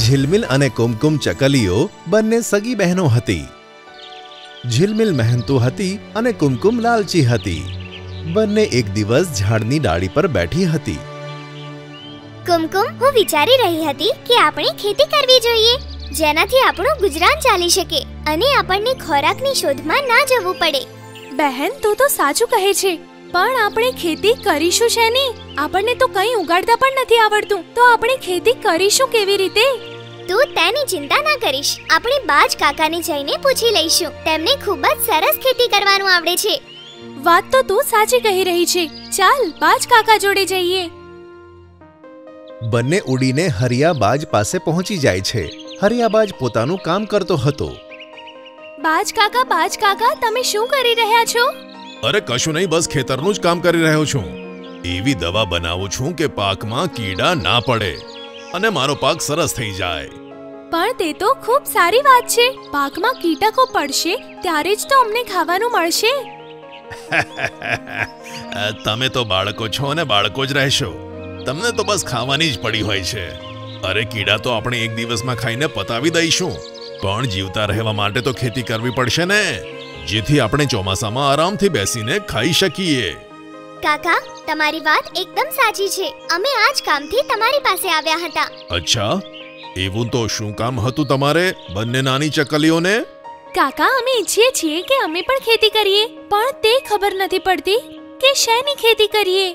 ઝિલમિલ અને કુમકુમ ચકલીઓ બંને સગી બહેનો હતી. ઝિલમિલ મહેનતુ હતી અને કુમકુમ લાલચી હતી. બંને એક દિવસ ઝાડની ડાળી પર બેઠી હતી. કુમકુમ, હું વિચારી રહી હતી કે આપણે ખેતી કરવી જોઈએ, જેનાથી આપણું ગુજરાન ચાલી શકે અને આપણને ખોરાકની શોધમાં ના જવું પડે. બહેન, તું તો સાચું કહે છે, પણ આપણે ખેતી કરીશું શેની? આપણને તો કંઈ ઉગાડતા પણ નથી આવડતું, તો આપણે ખેતી કરીશું કેવી રીતે? તું તેની ચિંતા ના કરીશ. આપણે બાજ કાકાને જઈને પૂછી લઈશું. તેમને ખૂબ જ સરસ ખેતી કરવાનું આવડે છે. વાત તો તું સાચી કહી રહી છે. ચાલ બાજ કાકા જોડે જઈએ. બંને ઉડીને હરિયાબાજ પાસે પહોંચી જાય છે. હરિયાબાજ પોતાનું કામ કરતો હતો. બાજ કાકા, તમે શું કરી રહ્યા છો? અરે કશું નહીં, બસ ખેતરનું જ કામ કરી રહ્યો છું. એવી દવા બનાવું છું કે પાકમાં કીડા ના પડે અને મારો પાક સરસ થઈ જાય. પણ તે તો ખૂબ સારી વાત છે. પાકમાં કીટકો પડશે ત્યારે જ તો અમને ખાવાનું મળશે. તમે તો બાળકો છો અને બાળકો જ રહેશો. તમને તો બસ ખાવાની જ પડી હોય છે. અરે કીડા તો આપણે એક દિવસમાં ખાઈને પતાવી દઈશું, પણ જીવતા રહેવા માટે તો ખેતી કરવી પડશે ને, જેથી આપણે ચોમાસામાં આરામથી બેસીને ખાઈ શકીએ. કાકા, તમારી વાત એકદમ સાચી છે. અમે આ જ કામથી તમારી પાસે આવ્યા હતા. અચ્છા, એવું તો શું કામ હતું તમારે બંને નાની ચકલીઓને? કાકા, અમે ઈચ્છીએ છીએ કે અમે પણ ખેતી કરીએ, પણ તે ખબર નથી પડતી કે શેની ખેતી કરીએ.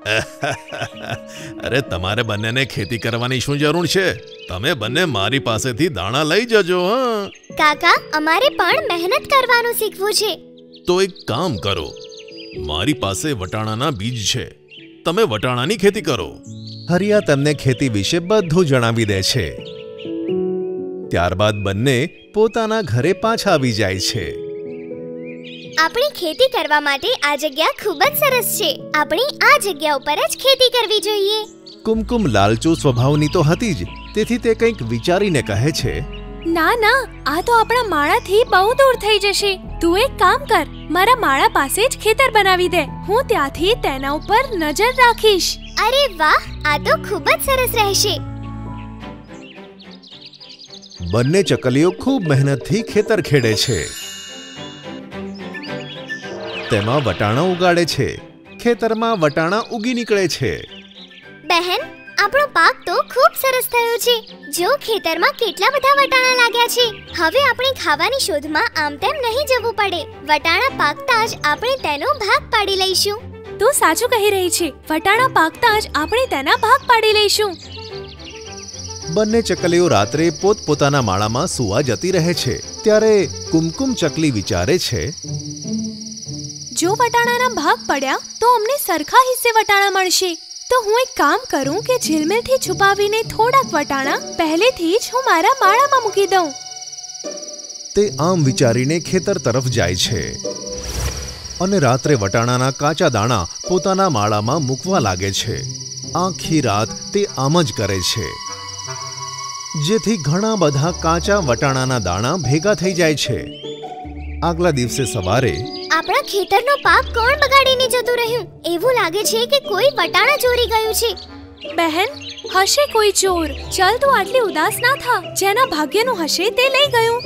અરે તમારે બંનેને ખેતી કરવાની શું જરૂર છે? તમે બંને મારી પાસેથી દાણા લઈ જજો. કાકા, અમારે પણ મહેનત કરવાનું શીખવું છે. તો એક કામ કરો, મારી પાસે વટાણાના બીજ છે, તમે વટાણાની ખેતી કરો. હરિયા તેમને ખેતી વિશે બધું જણાવી દે છે. ત્યારબાદ બંને પોતાના ઘરે પાછા આવી જાય છે. આપણી ખેતી કરવા માટે આ જગ્યા ખૂબ જ સરસ છે. આપણે આ જગ્યા ઉપર જ ખેતી કરવી જોઈએ. કુમકુમ લાલચુ સ્વભાવની તો હતી જ, તેથી તે કંઈક વિચારીને કહે છે, ના, આ તો આપણા માળાથી બહુ દૂર થઈ જશે. તું એક કામ કર, મારા માળા પાસે જ ખેતર બનાવી દે. હું ત્યાંથી તેના ઉપર નજર રાખીશ. અરે વાહ, આ તો ખૂબ જ સરસ રહેશે. બંને ચકલીઓ ખૂબ મહેનતથી ખેતર ખેડે છે. તેમાં વટાણા ઉગાડે છે. ખેતરમાં વટાણા ઉગી નીકળે છે. બહેન, આપણો પાક તો ખૂબ સરસ થયો છે. જો ખેતરમાં કેટલા બધા વટાણા લાગ્યા છે. હવે આપણે ખાવાની શોધમાં આમ તેમ નહીં જવું પડે. વટાણા પાકતા જ આપણે તેનો ભાગ પાડી લઈશું. તું સાચું કહી રહી છે. વટાણા પાકતા જ આપણે તેના ભાગ પાડી લઈશું. બંને ચકલીઓ રાત્રે પોતપોતાના માળામાં સૂવા જતી રહે છે. ત્યારે કુમકુમ ચકલી વિચારે છે, જો વટાણાના ભાગ પડ્યા તો અમને સરખા હિસ્સે વટાણા મળશે. તો હું એક કામ કરું કે ઝિલમિલથી છુપાવીને થોડાક વટાણા પહેલેથી જ હું મારા માળામાં મૂકી દઉં. તે આમ વિચારીને ખેતર તરફ જાય છે અને રાત્રે વટાણાના કાચા દાણા પોતાના માળામાં મૂકવા લાગે છે. આખી રાત તે આમ જ કરે છે, જેથી ઘણા બધા કાચા વટાણાના દાણા ભેગા થઈ જાય છે. આગલા દિવસે સવારે આપણા ખેતરનો પાક કોણ બગાડીને જતું રહ્યું? એવું લાગે છે કે કોઈ વટાણા ચોરી ગયું છે. બહેન, હશે કોઈ ચોર. ચાલ તું આટલી ઉદાસ ના થા. જેના ભાગ્યનું હશે તે લઈ ગયું.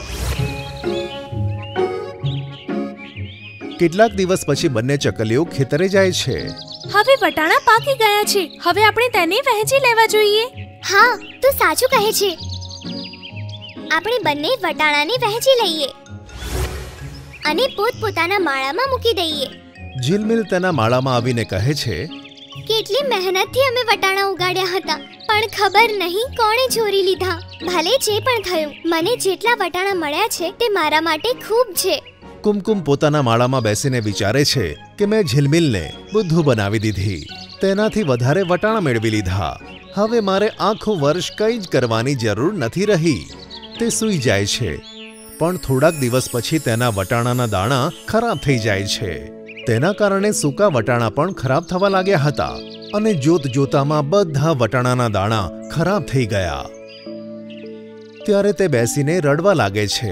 કેટલાક દિવસ પછી બંને ચકલીઓ ખેતરે જાય છે. હવે વટાણા પાકી ગયા છે. હવે આપણે તેને વહેંચી લેવા જોઈએ. હા, તું સાચું કહે છે. આપણે બંને વટાણાને વહેંચી લઈએ અને પોતપોતાના માળામાં મૂકી દઈએ. ઝિલમિલ તેના માળામાં આવીને કહે છે, કેટલી મહેનતથી અમે વટાણા ઉગાડ્યા હતા, પણ ખબર નહીં કોણે ચોરી લીધા. ભલે જે પણ થયું, મને જેટલા વટાણા મળ્યા છે તે મારા માટે ખૂબ છે. કુમકુમ પોતાના માળામાં બેસીને વિચારે છે કે મેં ઝિલમિલને બુદ્ધુ બનાવી દીધી, તેનાથી વધારે વટાણા મેળવી લીધા. હવે મારે આખું વર્ષ કંઈ જ કરવાની જરૂર નથી રહી. તે સૂઈ જાય છે. પણ થોડાક દિવસ પછી તેના વટાણાના દાણા ખરાબ થઈ જાય છે. તેના કારણે સૂકા વટાણા પણ ખરાબ થવા લાગ્યા હતા અને જોતજોતામાં બધા વટાણાના દાણા ખરાબ થઈ ગયા. ત્યારે તે બેસીને રડવા લાગે છે.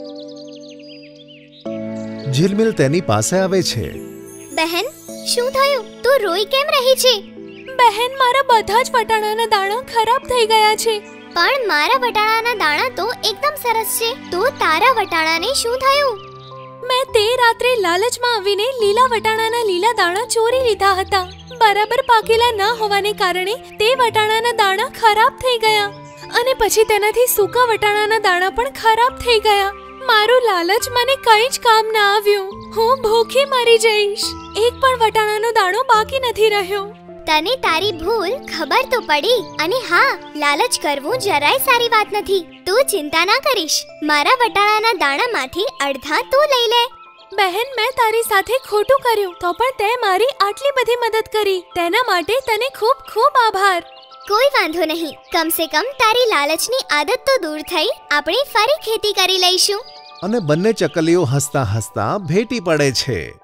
ઝિલમિલ તેની પાસે આવે છે. બહેન, શું થયું? તું રોઈ કેમ રહી છે? બહેન, મારા બધા જ વટાણાના દાણા ખરાબ થઈ ગયા છે. પણ મારા વટાણાના દાણા તો એકદમ સરસ છે. તો તારા વટાણાને શું થયું? મેં તે રાત્રે લાલચમાં આવીને લીલા વટાણાના લીલા દાણા ચોરી લીધા હતા. બરાબર પાકેલા ન હોવાને કારણે તે વટાણાના દાણા ખરાબ થઈ ગયા અને પછી તેનાથી સૂકા વટાણાના દાણા પણ ખરાબ થઈ ગયા. મારું લાલચ મને કંઈ જ કામ ના આવ્યું. હું ભૂખી મરી જઈશ. એક પણ વટાણાનો દાણો બાકી નથી રહ્યો. તને તારી ભૂલ ખબર તો પડી. અને હા, લાલચ કરવું જરાય સારી વાત નથી. તું ચિંતા ના કરીશ. મારા વટાણાના દાણામાંથી અડધા તું લઈ લે. બહેન, મેં તારી સાથે ખોટું કર્યું તો પણ તે મારી આટલી બધી મદદ કરી. તેના માટે તને ખૂબ ખૂબ આભાર. કોઈ વાંધો નહીં. કમસે કમ તારી લાલચની આદત તો દૂર થઈ. આપણે ફરી ખેતી કરી લઈશું. અને બંને ચકલીઓ હસતા હસતા ભેટી પડે છે.